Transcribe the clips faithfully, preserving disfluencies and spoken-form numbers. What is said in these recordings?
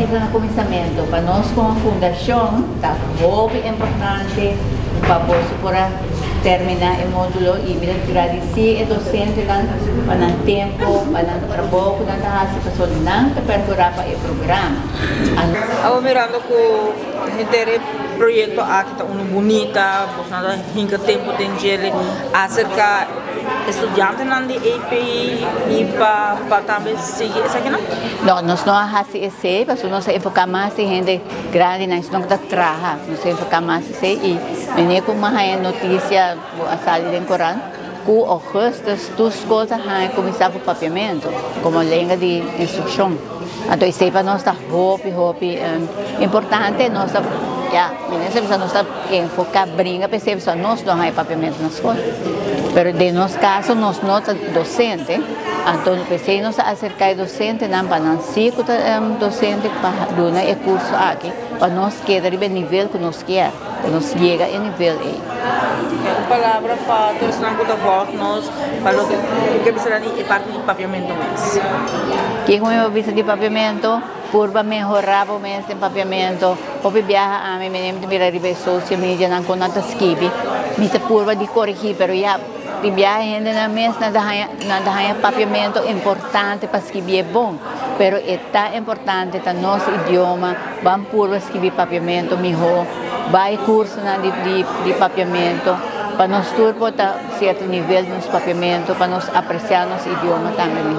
mesa no começamento, para nós com a fundação, está muito importante para você para terminar o módulo e me agradecer a docente para o tempo, para o trabalho, para a situação não perdurar para o programa. Aku mirando ko hintere proyecto aqui tá uma bonita, bastante hinga tempo tem ele acerca estudiante nan di A P I e para para também seguir essa aqui não? Não, nós não hacemos esse, mas nós enfocamos mais em gente grande, nós não está trabalhar, nós enfocamos mais esse e menino como a notícia a sair em Corão. Com o resto das coisas a começar com o papiamento, como língua de instrução. Então, isso para nós está muito, muito importante. Nós está, já, nós está enfocar brinca, percebe só nós não há papiamento na escola. Mas, de nosso caso, nós não somos docente. Então, pensei nós acercar o docente, não para não ser docente para dar o curso aqui, para nós quedar no nível que nós queremos, para nós chegar ao nível aí. Uma palavra para todos que da volta nós para o que precisa de parte de papiamento mesmo. Que como eu vista de papiamento, por melhorar o mês de papiamento, ou viajar a mim mesmo de virar de social media não com nada skibi, me se curva de corrigir, pero já de viagem ainda na mês nada nada há papiamento importante para escrever é bom, pero é tão importante para nosso idioma, vamos por escrever papiamento melhor, vai curso na de, de, de papiamento, para nós turbo tá certo nível nos papiamento, para nós apreciar nosso idioma também.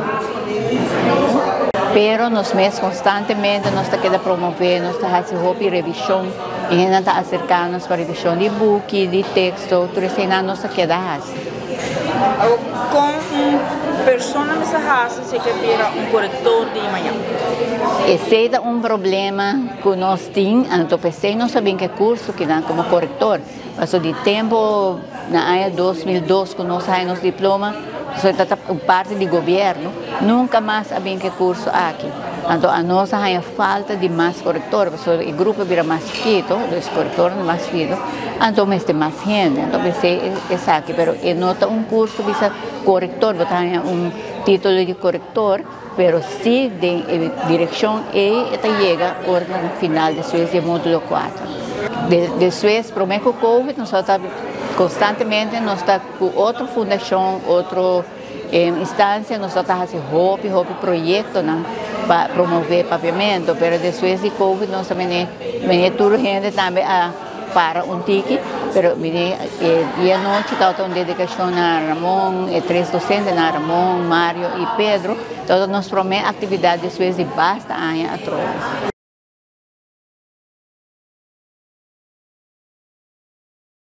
Pero nós mesmos constantemente nós está querendo promover, nós está fazendo revisão, e ainda está acercando para revisão de book, de texto, tudo isso ainda nós está querendo. Com pessoa nessa raça, você quer virar um corretor de manhã? Esse é um problema que nós temos, então pensei, não sabia que curso que dá como corretor, mas de tempo, na ano dois mil e dois, que nós temos nosso diploma, só está parte do governo, nunca mais havia que curso aqui. Então, a nossa é falta de mais corretor, porque o grupo vira mais chiquito, os corretores mais chiquitos, então mas tem mais gente. Então, pensei, é aqui, mas eu noto um curso de corretor, porque tem um título de corretor, mas se de direção e chega no final de Suécia, módulo quatro. De, de Suécia, para o Covid, nós estamos constantemente, nós estamos com outra fundação, outra eh, instância, nós estamos fazendo hobby, hobby projeto, né, para promover papiamento, mas depois de Covid, nós também temos toda a gente também a para um tique, mas e a noite está uma dedicação na Ramon, e três docentes na Ramon, Mário e Pedro, então nós promovemos atividades depois de basta anos atrás.